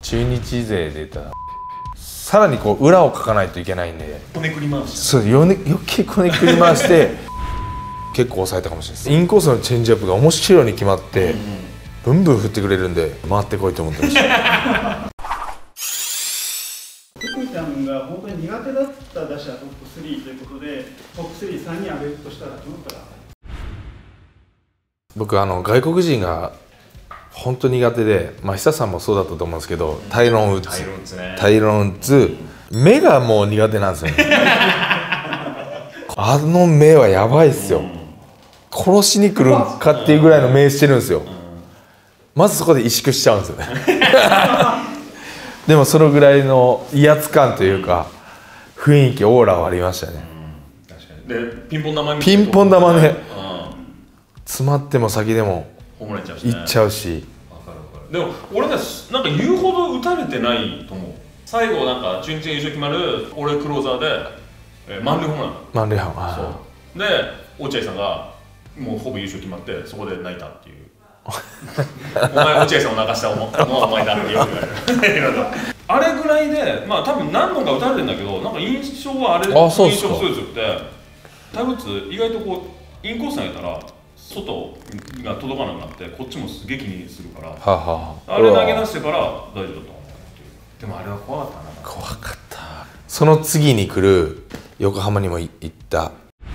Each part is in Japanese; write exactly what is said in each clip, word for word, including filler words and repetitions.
中日勢でたらさらにこう裏をかかないといけないんで、 こねくり回して、 そうよ、ね、余計こねくり回して結構抑えたかもしれないです。インコースのチェンジアップが面白いように決まって、うん、ブンブン振ってくれるんで回ってこいと思ってました。 福ちゃんが本当に苦手だった打者トップスリーということで、トップスリーさんにん挙げるとしたらどの方が？ 僕あの外国人が本当苦手で、まあ久さんもそうだったと思うんですけど、タイロン・ウッズ、タイロン・ウッズ、ね、タイロン・ウッズ、目がもう苦手なんですよね。あの目はやばいっすよ。殺しに来るんかっていうぐらいの目してるんですよ。まずそこで萎縮しちゃうんですよね。でもそのぐらいの威圧感というか雰囲気、オーラはありましたね。 確かに。でピンポン玉ピンポン玉ね、詰まっても先でもいっちゃうし。 でも俺ね、なんか言うほど打たれてないと思う。最後なんか中日が優勝決まる俺クローザーで、えー、満塁ホームラン。 満塁ホームラン。 そうで落合さんがもうほぼ優勝決まってそこで泣いたっていう。お前落合さんを泣かしたものはお前だって言われる。あれぐらいで、まあ多分何本か打たれてるんだけど、なんか印象はあれ、印象強くて、タイムツ意外とこうインコース投げたら外が届かなくなって、こっちもすげえ気にするから、ははあれ投げ出してから大丈夫だと思うっていう。でもあれは怖かったな。 怖かった。その次に来る横浜にも行った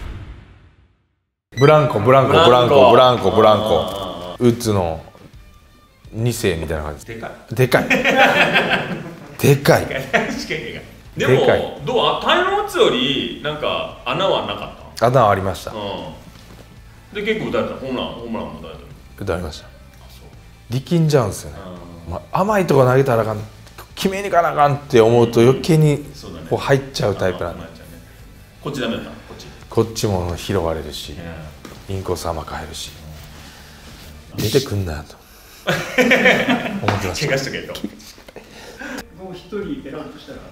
ブランコブランコブランコブランコブランコウッズのに世みたいな感じ。でかいでかいでかい。 でもどう、タイロンウッズよりなんか穴はなかった？ 穴はありました。 で結構打たれた。ホームランホームランも打たれた。 打たれました。力んじゃうんですよね。甘いとこ投げたらあかん、決めにいかなあかんって思うと余計にこう入っちゃうタイプなんで。 こっちダメだった。こっちこっちも拾われるし、インコース甘く入るし、出てくんなと思ってました。 怪我しとけと。 もう一人選ぶとしたら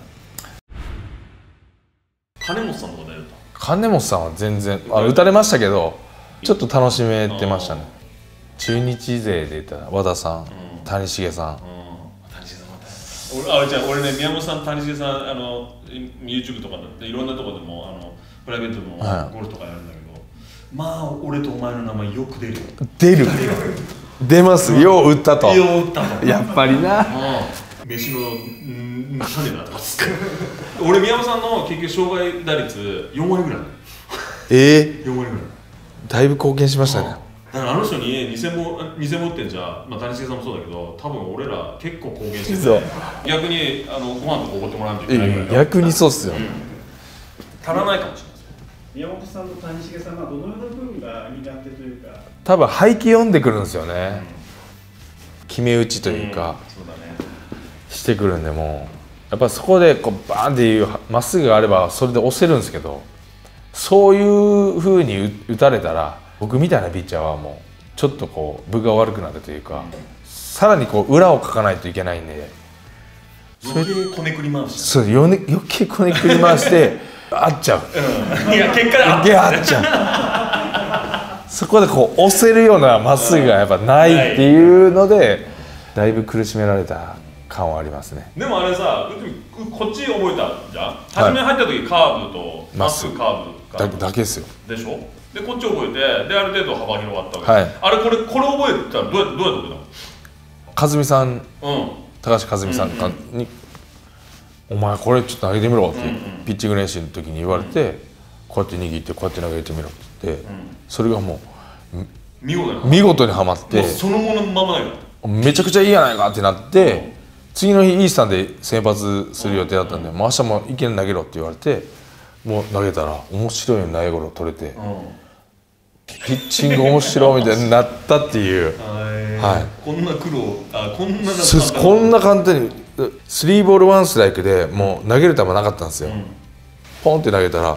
金本さんとか出ると。 金本さんは全然あ打たれましたけどちょっと楽しめてましたね。中日勢でた和田さん、谷繁さん。 俺あじゃあ俺ね、宮本さん、谷繁さん、あの YouTube とかでいろんなところでもあのプライベートのゴルフとかやるんだけど、まあ俺とお前の名前よく出るよ。 出る出ます。よう打ったと。 よう打ったと。 やっぱりな。 飯のん種だとかつって。俺宮本さんの結局障害打率よんわりぐらい。 ええ。 よんわりぐらい。 だいぶ貢献しましたね。 だからあの人ににせんぼんにせんぼん打ってんじゃ、まあ谷繁さんもそうだけど、多分俺ら結構貢献してる。逆にあのご飯とかおごってもらわないといけないぐらい。 逆にそうっすよ。 足らないかもしれない。 宮本さんと谷繁さんはどのような部分が苦手というか。 多分背景読んでくるんですよね。決め打ちというか、してくるんで、もうやっぱそこでこうバーンっていうまっすぐがあればそれで押せるんですけど、そういう風に打たれたら僕みたいなピッチャーはもうちょっとこう分が悪くなるというか、さらにこう裏をかかないといけないんで、 余計こねくり回して、 そう余計こねくり回して合っちゃう。 いや結果で合っちゃう。そこでこう押せるようなまっすぐがやっぱないっていうのでだいぶ苦しめられた感はありますね。 でもあれさ、こっち覚えたじゃん。初め入った時カーブとまっすぐカーブだけですよ。 でしょ。でこっち覚えて、である程度幅広がったわけ、はい、あれこれこれ覚えたらどうやどうやって覚えたの？ 和美さん、うん、高橋和美さんに、うん、お前これちょっと投げてみろって、うんうん、ピッチング練習の時に言われて、うん、こうやって握ってこうやって投げてみろって言って、うん、それがもう見事に見事にはまって、 そのものままだよ。 めちゃくちゃいいやないかってなって、うん、次の日イースタンで先発する予定だったんで、うん、もう明日もいきなり投げろって言われて、もう投げたら面白い投げ頃取れて、うん、ピッチング面白いみたいになったっていう。はい、こんな苦労、あ、こんなこんな簡単にスリーボールワンストライクでもう投げる球なかったんですよ、うん、ポンって投げたら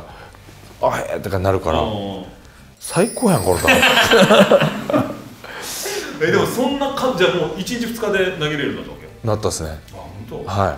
「あへえ」とかなるから、最高やんこれ。 えでもそんな感じはもういちにちふつかで投げれるんだったわけ？ なったっすね。 あ、本当？ はい、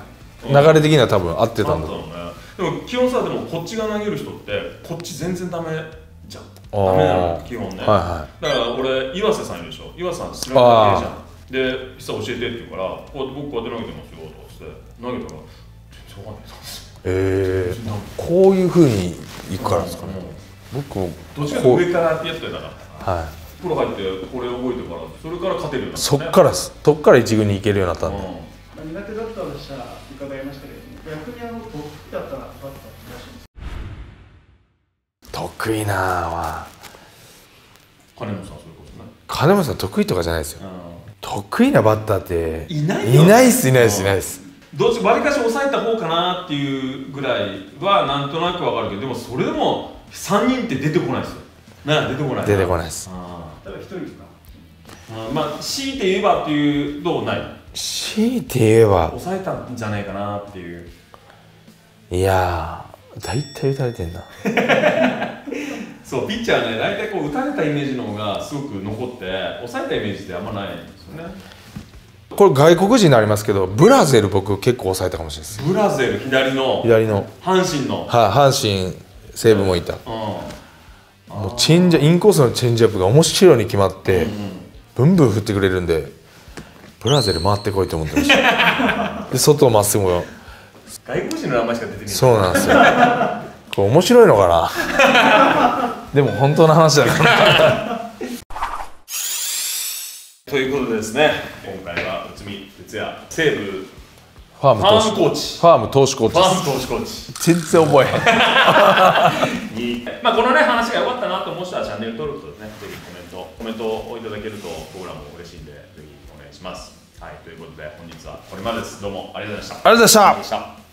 流れ的には多分合ってたんだと思う。 でも基本さ、でもこっちが投げる人ってこっち全然ダメじゃん。ダメなの基本ね、はいはい、だから俺岩瀬さんいるでしょ。岩瀬さんスライダー系じゃん。で実は教えてって言うから、こう僕こうやって投げてますようとして投げたら全然わかんないですよ。 えー、こういうふうにいくからですかね。僕もどっちかというと上からってやってたから、 はい、 プロ入ってこれ覚えてからそれから勝てるようになった、ね、 そっからです。そっから一軍に行けるようになったんで、 うん、苦手だったとしたら伺いましたけど、逆にあの得意だったらバッターってらっしゃいます。 得意なは金本さん、それこそね。 金本さん得意とかじゃないですよ、 うん、 得意なバッターっていないよ、 いないっすいないっすいないっす。 どっちわりかし抑えた方かなっていうぐらいはなんとなくわかるけど、でもそれでもさんにんって出てこないですよね。出てこない出てこないです。 ただ一人か、 うん、まあ強いて言えばっていうどうない、 強いて言えば抑えたんじゃないかなっていう。 いやー大体打たれてんなそうピッチャーね、大体こう打たれたイメージの方がすごく残って抑えたイメージってあんまないんですよね。 これ外国人になりますけど、ブラゼル僕結構抑えたかもしれないです。 ブラゼル左の左の阪神の、 はい、阪神西武もいた、 うん、 もうチェンジインコースのチェンジアップが面白いように決まって、 うん、 ブンブン振ってくれるんで、ブラゼル回ってこいと思ってましたで外をまっすぐも外国人の名前しか出てない。 そうなんですよこれ面白いのかなでも本当の話だからということでですね、今回は内海哲也西武ファームファ投手ームコーチファーム投手コーチファーム投手コーチ全然覚えへんに、まあ、このね話が良かったなと思う人はチャンネル登録とね、ぜひコメントコメントをいただけると僕らも嬉しいんで、ぜひお願いします。はい、ということで本日はこれまでです。どうもありがとうございました。 ありがとうございました。 した